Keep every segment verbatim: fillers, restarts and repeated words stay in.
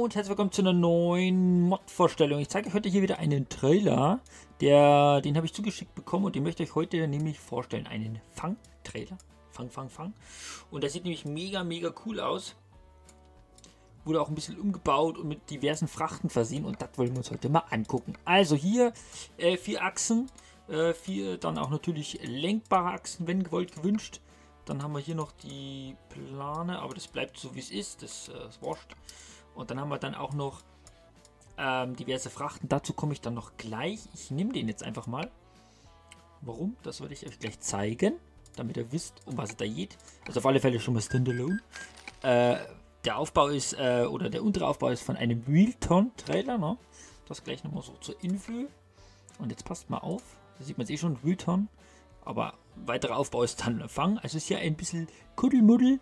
und herzlich willkommen zu einer neuen Mod-Vorstellung. Ich zeige euch heute hier wieder einen Trailer, der, den habe ich zugeschickt bekommen und den möchte ich euch heute nämlich vorstellen. Einen Fang-Trailer. Fang, Fang, Fang. Und der sieht nämlich mega, mega cool aus. Wurde auch ein bisschen umgebaut und mit diversen Frachten versehen und das wollen wir uns heute mal angucken. Also hier äh, vier Achsen, äh, vier dann auch natürlich lenkbare Achsen, wenn gewollt, gewünscht. Dann haben wir hier noch die Plane, aber das bleibt so wie es ist, das äh, ist wurscht. Und dann haben wir dann auch noch ähm, diverse Frachten, dazu komme ich dann noch gleich. Ich nehme den jetzt einfach mal. Warum? Das werde ich euch gleich zeigen, damit ihr wisst, um was es da geht. Also auf alle Fälle schon mal Standalone. Äh, der Aufbau ist, äh, oder der untere Aufbau ist von einem Wheelton-Trailer, ne? Das gleich nochmal so zur Info. Und jetzt passt mal auf, da sieht man es eh schon, Wheelton. Aber weiterer Aufbau ist dann Fang. Also ist ja ein bisschen Kuddelmuddel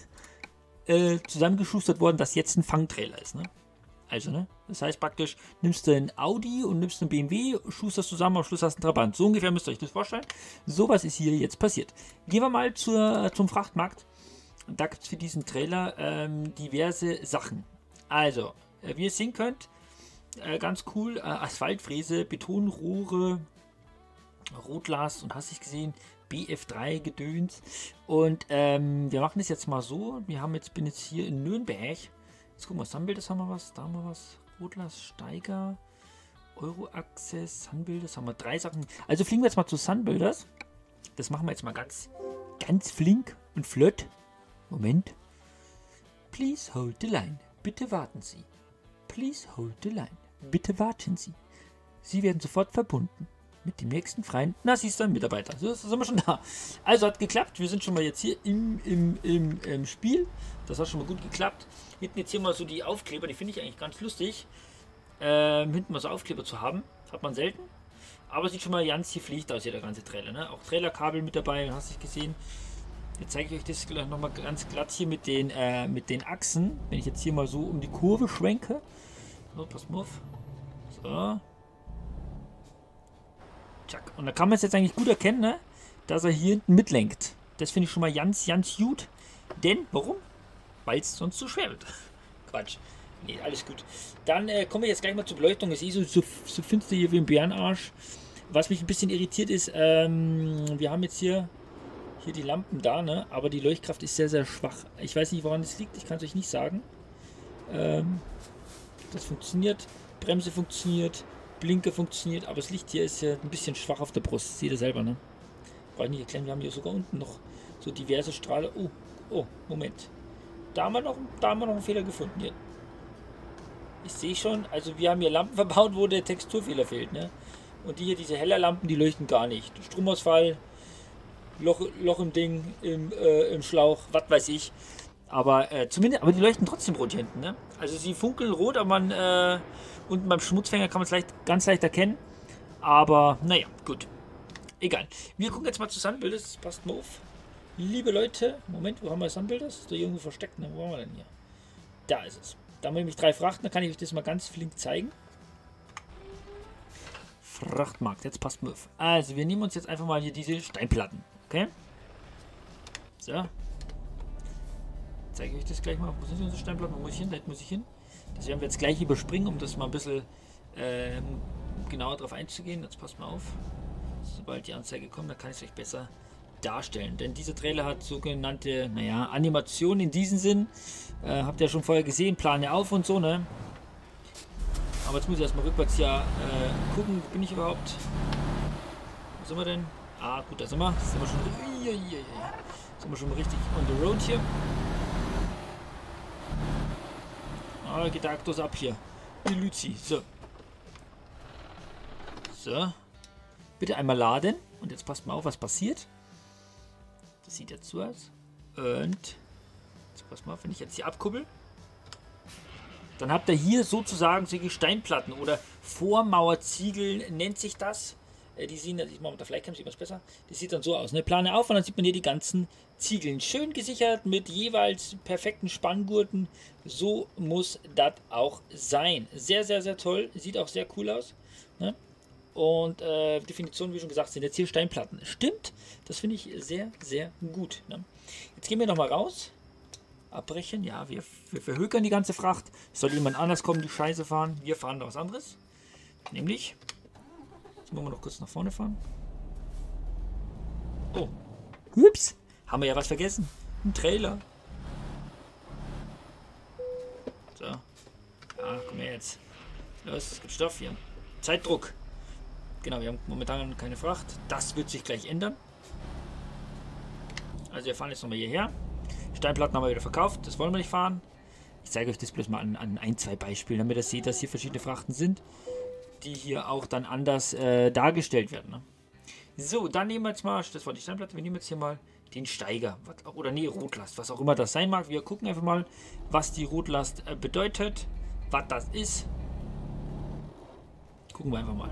äh, zusammengeschustert worden, dass jetzt ein Fang-Trailer ist. Ne? Also, ne? Das heißt praktisch, nimmst du ein Audi und nimmst einen B M W, schusterst zusammen, am Schluss hast du einen Trabant. So ungefähr müsst ihr euch das vorstellen. Sowas ist hier jetzt passiert. Gehen wir mal zur, zum Frachtmarkt. Da gibt es für diesen Trailer ähm, diverse Sachen. Also, äh, wie ihr sehen könnt, äh, ganz cool, äh, Asphaltfräse, Betonrohre, Rotglas und hast dich gesehen, B F drei Gedöns. Und ähm, wir machen das jetzt mal so. Wir haben jetzt, bin jetzt hier in Nürnberg. Jetzt gucken wir, Sunbuilders haben wir was, da haben wir was. Rotglas, Steiger, Euro Access, Sunbuilders haben wir drei Sachen. Also fliegen wir jetzt mal zu Sunbuilders. Das machen wir jetzt mal ganz, ganz flink und flott. Moment. Please hold the line. Bitte warten Sie. Please hold the line. Bitte warten Sie. Sie werden sofort verbunden mit dem nächsten freien, na siehst du, Mitarbeiter. So sind wir schon da. Also hat geklappt. Wir sind schon mal jetzt hier im, im, im, im Spiel. Das hat schon mal gut geklappt. Hinten jetzt hier mal so die Aufkleber, die finde ich eigentlich ganz lustig. Ähm, hinten mal so Aufkleber zu haben. Hat man selten. Aber sieht schon mal ganz gepflegt aus hier, der ganze Trailer. Ne? Auch Trailerkabel mit dabei, hast du gesehen. Jetzt zeige ich euch das gleich nochmal ganz glatt hier mit den, äh, mit den Achsen. Wenn ich jetzt hier mal so um die Kurve schwenke. So, pass mal auf. So. Und da kann man es jetzt eigentlich gut erkennen, ne? Dass er hier hinten mitlenkt. Das finde ich schon mal ganz, ganz gut. Denn, warum? Weil es sonst zu schwer wird. Quatsch. Nee, alles gut. Dann äh, kommen wir jetzt gleich mal zur Beleuchtung. Es ist eh so, so, so finster hier wie ein Bärenarsch. Was mich ein bisschen irritiert ist, ähm, wir haben jetzt hier, hier die Lampen da, ne? Aber die Leuchtkraft ist sehr, sehr schwach. Ich weiß nicht, woran es liegt. Ich kann es euch nicht sagen. Ähm, das funktioniert. Bremse funktioniert. Blinker funktioniert, aber das Licht hier ist ja ein bisschen schwach auf der Brust. Seht ihr selber, ne? Brauche ich nicht erklären, wir haben hier sogar unten noch so diverse Strahler. Oh, oh, Moment. Da haben wir noch, da haben wir noch einen Fehler gefunden hier. Ich sehe schon, also wir haben hier Lampen verbaut, wo der Texturfehler fehlt, ne? Und die hier, diese heller Lampen, die leuchten gar nicht. Stromausfall, Loch, Loch im Ding, im, äh, im Schlauch, was weiß ich. Aber äh, zumindest, aber die leuchten trotzdem rot hier hinten, ne? Also sie funkeln rot, aber man, äh, unten beim Schmutzfänger kann man es leicht, ganz leicht erkennen. Aber, naja, gut. Egal. Wir gucken jetzt mal zu Sunbuilders. Das passt mal auf. Liebe Leute, Moment, wo haben wir Sunbuilders? Ist da irgendwo versteckt, ne? Wo haben wir denn hier? Da ist es. Da haben wir nämlich drei Frachten, da kann ich euch das mal ganz flink zeigen. Frachtmarkt, jetzt passt mal auf. Also, wir nehmen uns jetzt einfach mal hier diese Steinplatten, okay? So. Zeige ich euch das gleich mal. Wo sind unsere Steinplatten? Wo muss ich hin? Da muss ich hin. Das werden wir jetzt gleich überspringen, um das mal ein bisschen ähm, genauer drauf einzugehen. Jetzt passt mal auf. Sobald die Anzeige kommt, dann kann ich es euch besser darstellen. Denn dieser Trailer hat sogenannte, naja, Animationen in diesem Sinn. Äh, habt ihr ja schon vorher gesehen, Plane auf und so, ne? Aber jetzt muss ich erstmal rückwärts ja äh, gucken, wo bin ich überhaupt? Wo sind wir denn? Ah, gut, da sind wir. Da sind wir schon, ui, ui, ui. Sind wir schon richtig on the road hier. Ah, geht der Aktus ab hier. Die Luzi. So. So. Bitte einmal laden. Und jetzt passt mal auf, was passiert. Das sieht jetzt so aus. Und jetzt passt mal auf, wenn ich jetzt hier abkuppel. Dann habt ihr hier sozusagen solche Steinplatten oder Vormauerziegel nennt sich das. Die sehen, ich mache mit der Flycam, sieht man es besser. Das sieht dann so aus. Ne? Plane auf und dann sieht man hier die ganzen Ziegeln. Schön gesichert mit jeweils perfekten Spanngurten. So muss das auch sein. Sehr, sehr, sehr toll. Sieht auch sehr cool aus. Ne? Und äh, Definition, wie schon gesagt, sind jetzt hier Steinplatten. Stimmt, das finde ich sehr, sehr gut. Ne? Jetzt gehen wir nochmal raus. Abbrechen. Ja, wir, wir verhökern die ganze Fracht. Soll jemand anders kommen, die Scheiße fahren? Wir fahren da was anderes. Nämlich. Jetzt müssen wir noch kurz nach vorne fahren. Oh. Ups. Haben wir ja was vergessen. Ein Trailer. So. Ja, komm her jetzt. Los, gibt Stoff hier. Zeitdruck. Genau, wir haben momentan keine Fracht. Das wird sich gleich ändern. Also wir fahren jetzt nochmal hierher. Steinplatten haben wir wieder verkauft. Das wollen wir nicht fahren. Ich zeige euch das bloß mal an, an ein, zwei Beispielen, damit ihr seht, dass hier verschiedene Frachten sind, die hier auch dann anders äh, dargestellt werden. Ne? So, dann nehmen wir jetzt mal, das war die Steinplatte, wir nehmen jetzt hier mal den Steiger. Oder nee, Rotlast, was auch immer das sein mag. Wir gucken einfach mal, was die Rotlast äh, bedeutet, was das ist. Gucken wir einfach mal.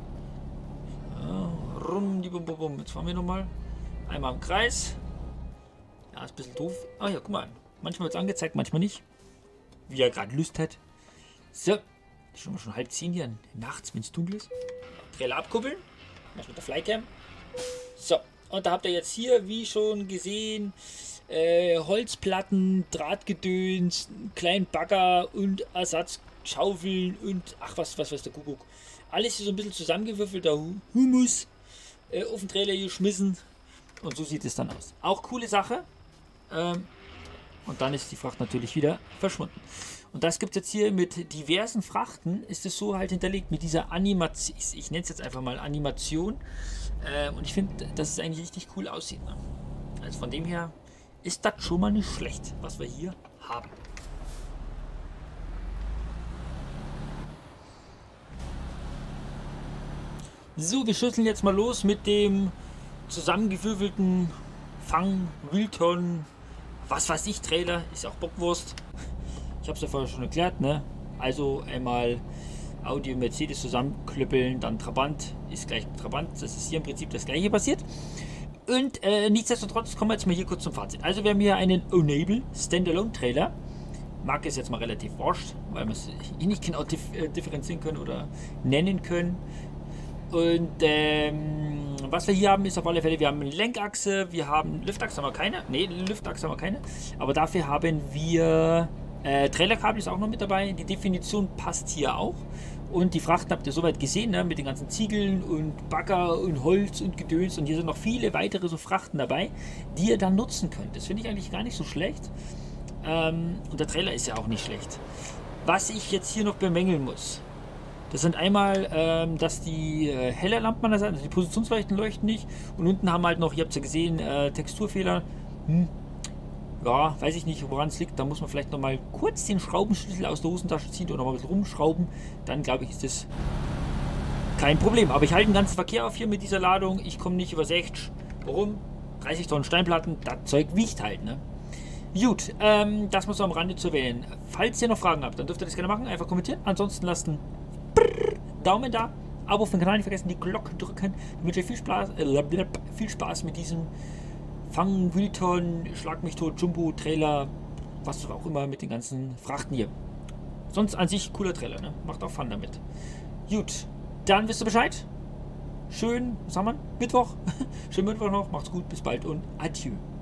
So, rum, die bum, bum, bum. Jetzt fahren wir nochmal. Einmal im Kreis. Ja, ist ein bisschen doof. Ah ja, guck mal. Manchmal wird es angezeigt, manchmal nicht. Wie er gerade Lust hat. So. Ist schon mal schon halb zehn hier. Nachts, wenn es dunkel ist. Trailer abkuppeln. Mach mit der Flycam. So. Und da habt ihr jetzt hier, wie schon gesehen, äh, Holzplatten, Drahtgedöns, einen kleinen Bagger und Ersatzschaufeln und ach was, was weiß der Kuckuck. Alles hier so ein bisschen zusammengewürfelter Humus äh, auf den Trailer geschmissen. Und so sieht es dann aus. Auch coole Sache. Ähm, und dann ist die Fracht natürlich wieder verschwunden. Und das gibt es jetzt hier mit diversen Frachten. Ist es so halt hinterlegt mit dieser Animation. Ich, ich nenne es jetzt einfach mal Animation. Ähm, und ich finde, dass es eigentlich richtig cool aussieht. Ne? Also von dem her ist das schon mal nicht schlecht, was wir hier haben. So, wir schüsseln jetzt mal los mit dem zusammengewürfelten Fang, Wilton, was weiß ich, Trailer, ist auch Bockwurst. Ich habe es ja vorher schon erklärt, ne? Also einmal Audi und Mercedes zusammenklüppeln, dann Trabant, ist gleich Trabant. Das ist hier im Prinzip das gleiche passiert. Und äh, nichtsdestotrotz kommen wir jetzt mal hier kurz zum Fazit. Also wir haben hier einen Onable Standalone Trailer. Marke ist jetzt mal relativ wurscht, weil wir es eh nicht genau dif äh, differenzieren können oder nennen können. Und ähm, was wir hier haben, ist auf alle Fälle, wir haben eine Lenkachse, wir haben Lüftachse, haben wir keine. Ne, Lüftachse haben wir keine. Aber dafür haben wir äh, Trailerkabel ist auch noch mit dabei. Die Definition passt hier auch. Und die Frachten habt ihr soweit gesehen, ne, mit den ganzen Ziegeln und Bagger und Holz und Gedöns. Und hier sind noch viele weitere so Frachten dabei, die ihr dann nutzen könnt. Das finde ich eigentlich gar nicht so schlecht. Ähm, und der Trailer ist ja auch nicht schlecht. Was ich jetzt hier noch bemängeln muss, das sind einmal, ähm, dass die äh, helle Lampen an der Seite, also die Positionsleuchten leuchten nicht. Und unten haben halt noch, ihr habt es ja gesehen, äh, Texturfehler. Hm. Ja, weiß ich nicht, woran es liegt. Da muss man vielleicht noch mal kurz den Schraubenschlüssel aus der Hosentasche ziehen oder mal ein bisschen rumschrauben. Dann glaube ich, ist das kein Problem. Aber ich halte den ganzen Verkehr auf hier mit dieser Ladung. Ich komme nicht über sechzig. Warum? dreißig Tonnen Steinplatten, das Zeug wiegt halt, ne? Gut, ähm, das muss man am Rande zu erwähnen. Falls ihr noch Fragen habt, dann dürft ihr das gerne machen. Einfach kommentieren. Ansonsten lasst einen Daumen da, Abo für den Kanal nicht vergessen, die Glocke drücken. Ich wünsche euch viel Spaß, äh, viel Spaß mit diesem Fang, Wilton, Schlag mich tot, Jumbo, Trailer, was auch immer mit den ganzen Frachten hier. Sonst an sich cooler Trailer, ne? Macht auch Fun damit. Gut, dann wisst ihr Bescheid. Schön, was haben wir? Mittwoch. Schönen Mittwoch noch, macht's gut, bis bald und adieu.